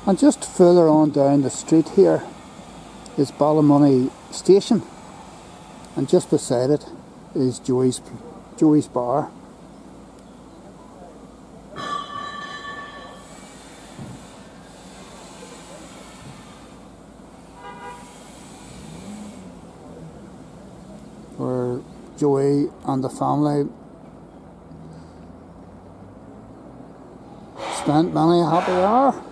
And just further on down the street here is Ballymoney Station, and just beside it is Joey's Bar. Where Joey and the family spent many a happy hour.